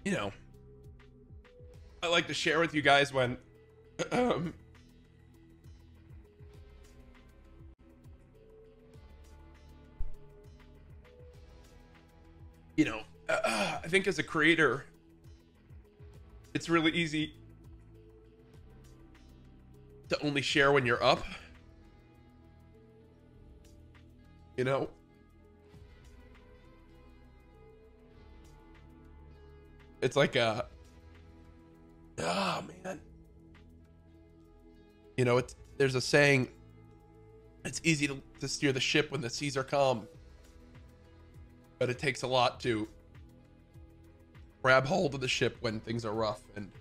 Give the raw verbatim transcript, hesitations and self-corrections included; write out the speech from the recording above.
you know, I like to share with you guys when, um, you know, uh, I think as a creator, it's really easy to only share when you're up, you know? It's like a, oh man. You know, it's, there's a saying, it's easy to, to steer the ship when the seas are calm, but it takes a lot to grab hold of the ship when things are rough. And